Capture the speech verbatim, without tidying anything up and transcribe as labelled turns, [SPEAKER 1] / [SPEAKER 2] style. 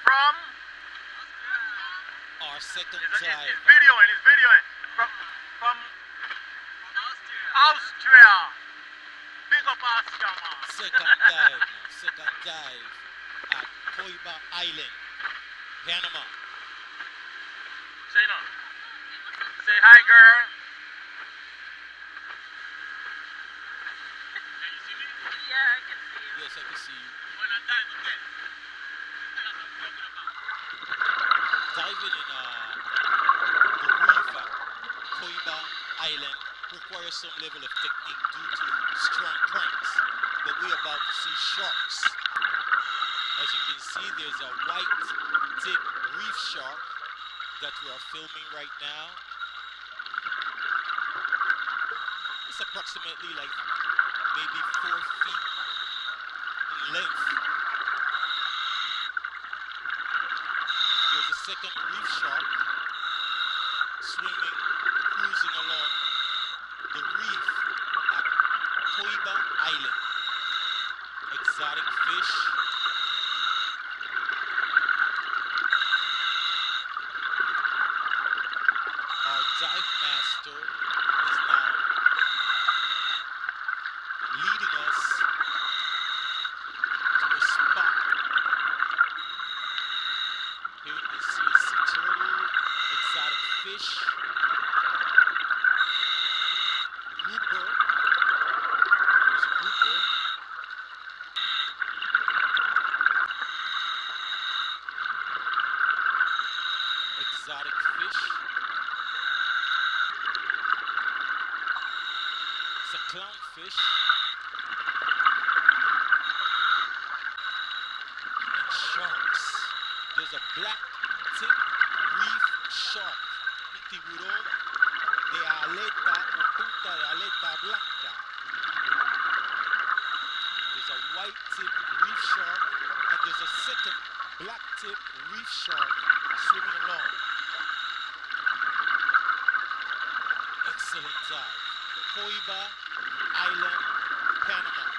[SPEAKER 1] from?
[SPEAKER 2] Our second
[SPEAKER 1] It's,
[SPEAKER 2] dive.
[SPEAKER 1] it's, it's videoing, it's videoing. From, from Austria. Big up Austria, man.
[SPEAKER 2] Second dive, second dive at COIBA Island, Panama.
[SPEAKER 1] Say no. Say hi, girl. Can you see me?
[SPEAKER 3] Yeah, I can see you.
[SPEAKER 2] Yes, I can see you.
[SPEAKER 1] When I dive again.
[SPEAKER 2] Diving in uh, the reef at COIBA Island requires some level of technique due to strong currents, but we're about to see sharks. As you can see, there's a white tip reef shark that we are filming right now. It's approximately like maybe four feet in length. There's a second reef shark swimming, cruising along the reef at COIBA Island. Exotic fish. Our dive master is now leading us to a spot. Here you can see a sea turtle, exotic fish, grouper. There's a grouper. Exotic fish. It's a clownfish. And sharks. There's a black tip reef shark. Un tiburón de aleta o punta de aleta blanca. There's a white tip reef shark, and there's a second black tip reef shark swimming along. Excellent dive. COIBA Island, Panama.